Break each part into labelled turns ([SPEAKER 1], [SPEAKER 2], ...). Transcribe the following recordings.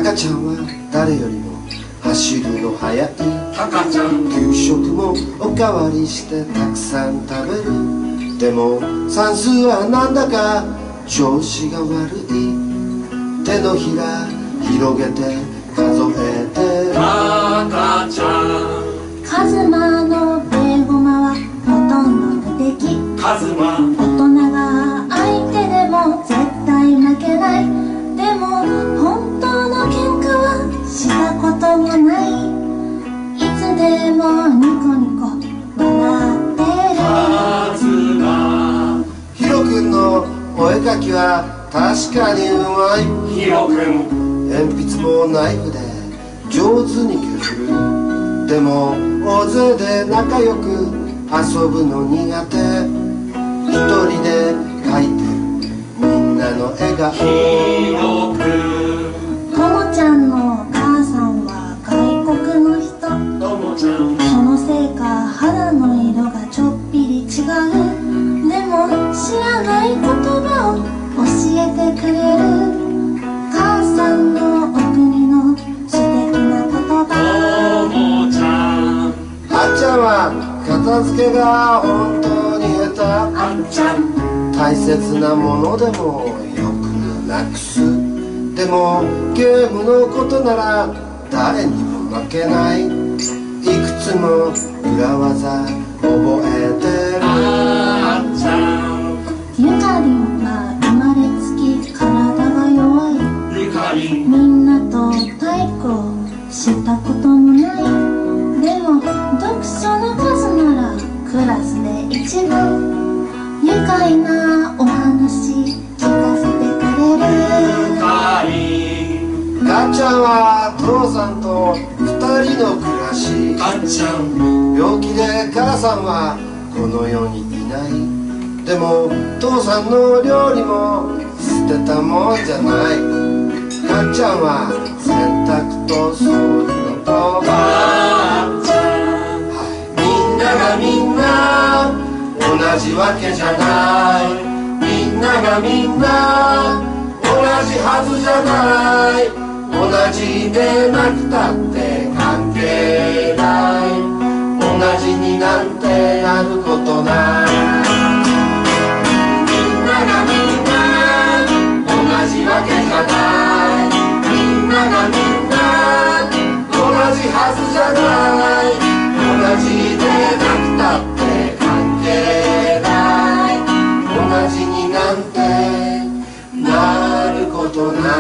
[SPEAKER 1] タカちゃんは誰よりも走るの速い。
[SPEAKER 2] タカちゃん
[SPEAKER 1] 給食もおかわりしてたくさん食べる。でも算数はなんだか調子が悪い。手のひら広げて数えてる。
[SPEAKER 2] タカちゃん
[SPEAKER 3] カズマのベゴマはほとんど無敵。
[SPEAKER 2] カズマ
[SPEAKER 3] 大人が相手でも絶対負けない。でも本当の喧嘩はしたこともない。いつでもニコニコ笑ってる。
[SPEAKER 2] カズマ
[SPEAKER 1] ヒロ君のお絵かきは確かにうまい。
[SPEAKER 2] ヒロ君
[SPEAKER 1] 鉛筆もナイフで上手に削る。でも大勢で仲良く遊ぶの苦手。一人で描いてるみんなの笑顔。
[SPEAKER 2] ヒロ君
[SPEAKER 3] ともちゃんのお母さんは外国の人。
[SPEAKER 2] ともちゃん
[SPEAKER 3] そのせいか肌の色がちょっぴり違う。でも知らない言葉を教えてくれる。母さんのお国の素敵な言葉。
[SPEAKER 2] ともちゃん
[SPEAKER 1] あっちゃんは片付けが本当に下手。
[SPEAKER 2] あっちゃん
[SPEAKER 1] 大切なものでもよくなくす。でもゲームのことなら誰にも負けない。いくつも裏技覚えてる。
[SPEAKER 2] あっちゃん
[SPEAKER 3] ゆかりんは生まれつき体が弱い。
[SPEAKER 2] ゆかりん
[SPEAKER 3] みんなと体育をしたこともない。でも読書の数ならクラスで一番。愉快なお話聞かせてくれる。
[SPEAKER 2] ゆかりん
[SPEAKER 1] かっちゃんは父さんと二人の暮らし。
[SPEAKER 2] あっちゃん
[SPEAKER 1] 病気で母さんはこの世にいない。でも父さんの料理も捨てたもんじゃない。かっちゃんは洗濯と掃除のと
[SPEAKER 2] あっちゃん
[SPEAKER 1] みんながみんな同じわけじゃない。みんながみんな同じはずじゃない。同じでなくたって関係ない。同じになんてなることない。みんながみんな同じわけじゃない。みんながみんな同じはずじゃない。同じでなくたって関係ない。同じになんてなることない。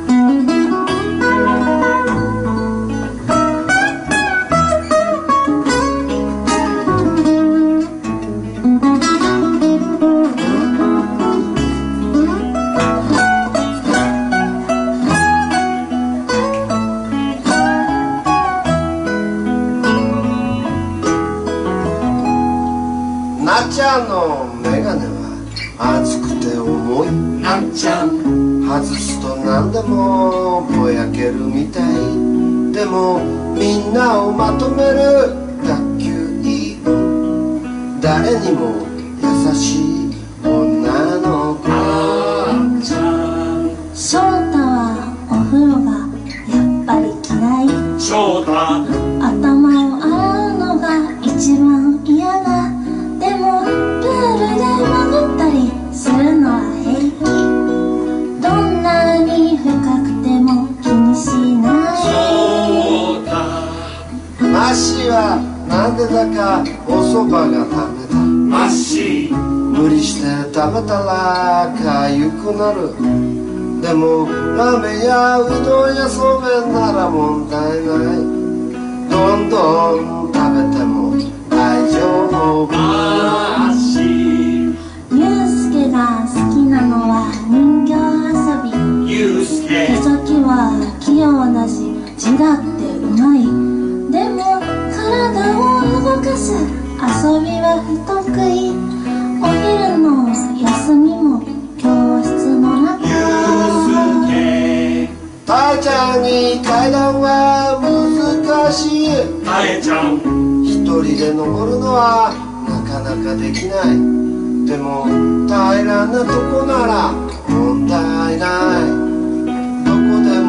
[SPEAKER 1] なっちゃんのメガネは厚くて重い。
[SPEAKER 2] なっちゃん
[SPEAKER 1] 外すと何でもぼやけるみたい。でもみんなをまとめる学級委員。誰にも優しい女の子。
[SPEAKER 2] あっちゃん
[SPEAKER 3] 翔太はお風呂がやっぱり嫌い。
[SPEAKER 2] 翔太
[SPEAKER 3] 頭を洗うのが一番嫌だ。でもプールで潜ったりするのは平気。どんなに深くても気にしない。
[SPEAKER 2] 翔太
[SPEAKER 1] マッシーはなんでだかおそばがダメだ。
[SPEAKER 2] マッシー
[SPEAKER 1] 無理して食べたらかゆくなる。でもラーメンやうどんやそうめんなら問題ない。どんどん食べても大丈夫。
[SPEAKER 2] マッシー
[SPEAKER 3] ゆうすけが好きなのは人形遊び。
[SPEAKER 2] ゆうすけ
[SPEAKER 3] 手先は器用だし字だってうまい。でも体を動かす遊びは不得意。お昼の休みも教室の中。
[SPEAKER 2] ゆうすけ
[SPEAKER 1] たえちゃんに階段は難しい。
[SPEAKER 2] たえちゃん
[SPEAKER 1] 一人で登るのはなかなかできない。でも平らなとこなら問題ない。どこで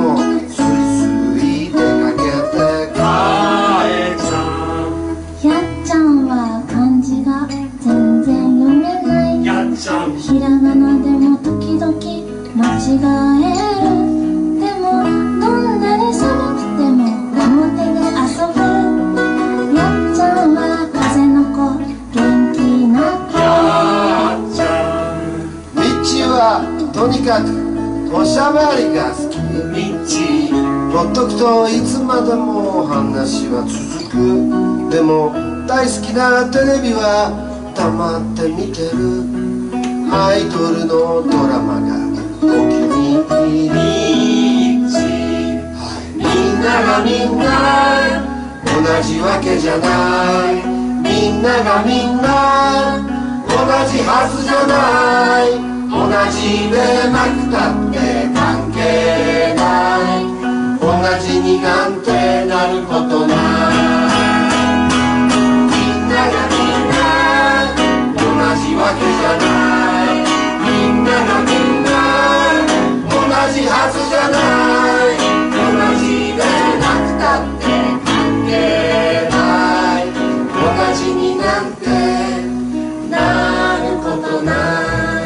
[SPEAKER 1] おしゃべりが好き。ほっとくといつまでも話は続く。でも大好きなテレビは黙って見てる。アイドルのドラマがお気に入り。みんながみんな同じわけじゃない。みんながみんな同じはずじゃない。同じでなくたって関係ない。同じになんてなることない。みんながみんな同じわけじゃない。みんながみんな同じはずじゃない。同じでなくたって関係ない。同じになんてなることない。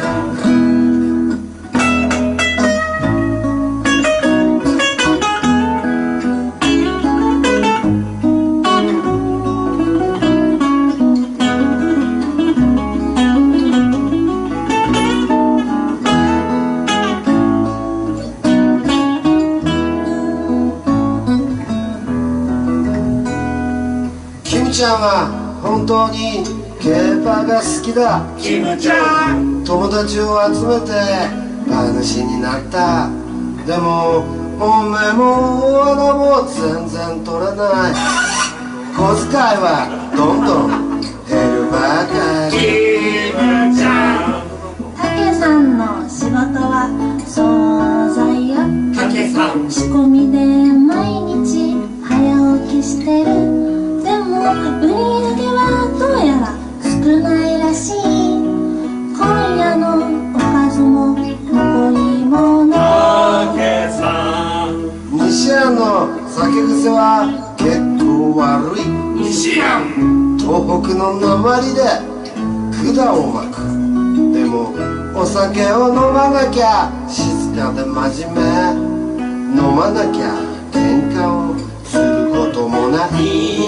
[SPEAKER 1] キムちゃんは本当に競馬が好きだ。
[SPEAKER 2] キムちゃん
[SPEAKER 1] 友達を集めて話になった。でもおめも大穴も全然取れない。小遣いはどんどん減るばかり。
[SPEAKER 2] キムちゃん
[SPEAKER 3] たけさんの仕事は惣菜や
[SPEAKER 2] たけさん
[SPEAKER 3] 仕込みで毎日早起きしてる。でも売り上げはどうやら少ないらしい。今夜のおかずも残り物。
[SPEAKER 2] たけさん
[SPEAKER 1] 西安の酒癖は結構悪い。
[SPEAKER 2] 西安
[SPEAKER 1] 東北の鉛で管を巻く。でもお酒を飲まなきゃ静かで真面目。飲まなきゃ喧嘩をすることもない。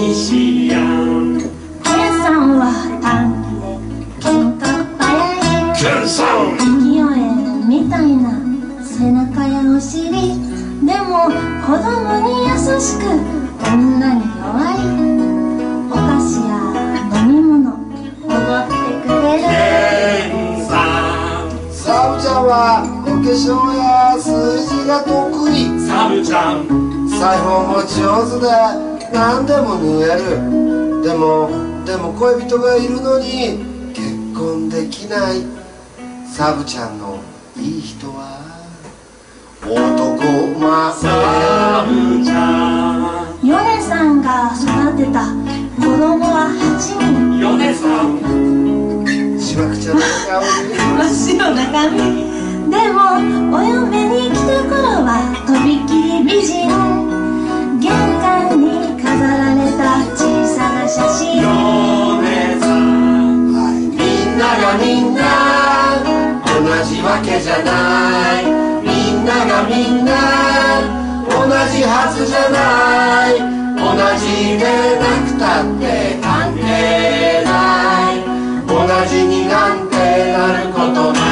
[SPEAKER 2] 西安
[SPEAKER 3] たけさんは短気で喧嘩早い。
[SPEAKER 2] ケンさん
[SPEAKER 3] 浮世絵みたいな背中やお尻。でも子供に優しく女に弱い。お菓子や飲み物おごってくれる。
[SPEAKER 2] ケンさん
[SPEAKER 1] サブちゃんはお化粧や数字が得意。
[SPEAKER 2] サブちゃん
[SPEAKER 1] 裁縫も上手で何でも縫える。でも恋人がいるのに結婚できない。サブちゃんのいい人は男前。
[SPEAKER 2] サブちゃん
[SPEAKER 3] ヨネさんが育てた子供は8人。
[SPEAKER 2] ヨネさん
[SPEAKER 1] しわくちゃんの顔に
[SPEAKER 3] 真っ白な髪。でもお嫁に来た頃はとびきり美人。玄関に飾られた小さな写真。
[SPEAKER 2] ヨネさん
[SPEAKER 1] みんながみんな同じわけじゃない。みんながみんな同じはずじゃない。同じでなくたって関係ない。同じになんてなることない。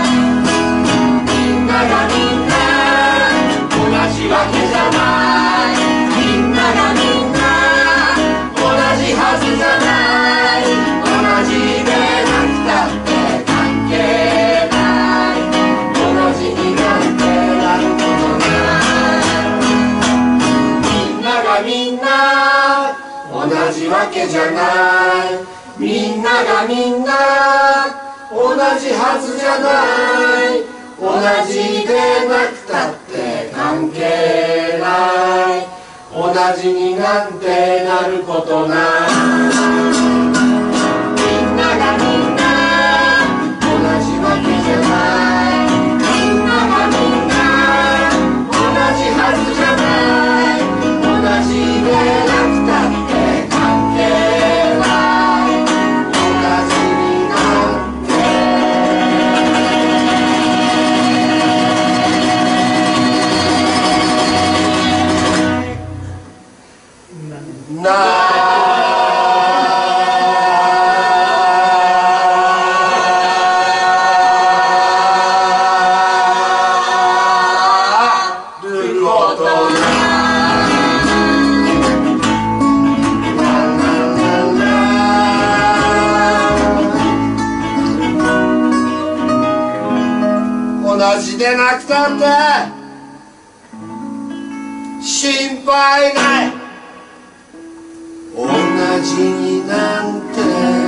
[SPEAKER 1] みんながみんな同じわけじゃない。みんながみんな同じはずじゃない。同じでなくたって関係ない。同じになんてなることない。みんながみんな同じわけじゃない。みんながみんな同じはずじゃない。同じでなくたって関係ない。同じになんてなることない。みんながみんな同じわけじゃない。みんながみんな同じはずじゃない。同じでなくたって関係ない。同じになんてない。 てなくたって心配ない同じになんて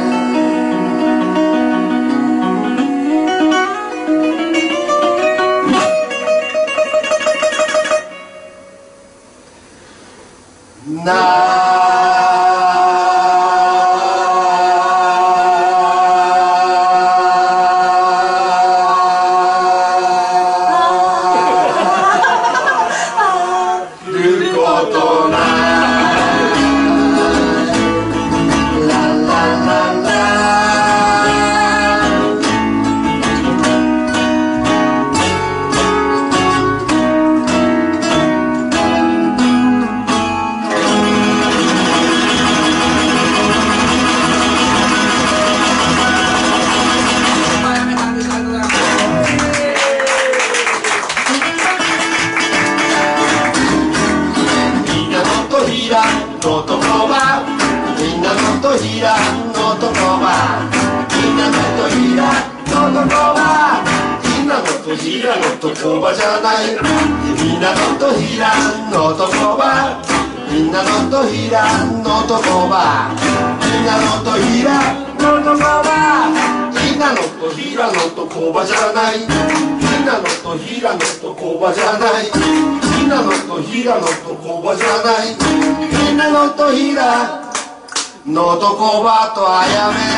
[SPEAKER 1] のとこばみんなのとひらのとこばみんなのとひらのとこばみんなのとひらのとこばじゃないみんなのとひらのとこばみんなのとひらのとこばみんなのとひらのとこばみんなのとひらのとこばじゃないみんなのとひらのとこばじゃないみんなのとひらのとこばじゃないみんなのとひらのとこばとあやめ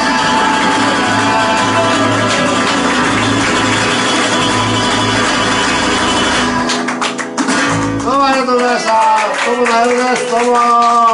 [SPEAKER 1] どうもありがとうございました。どうもなるです。どうも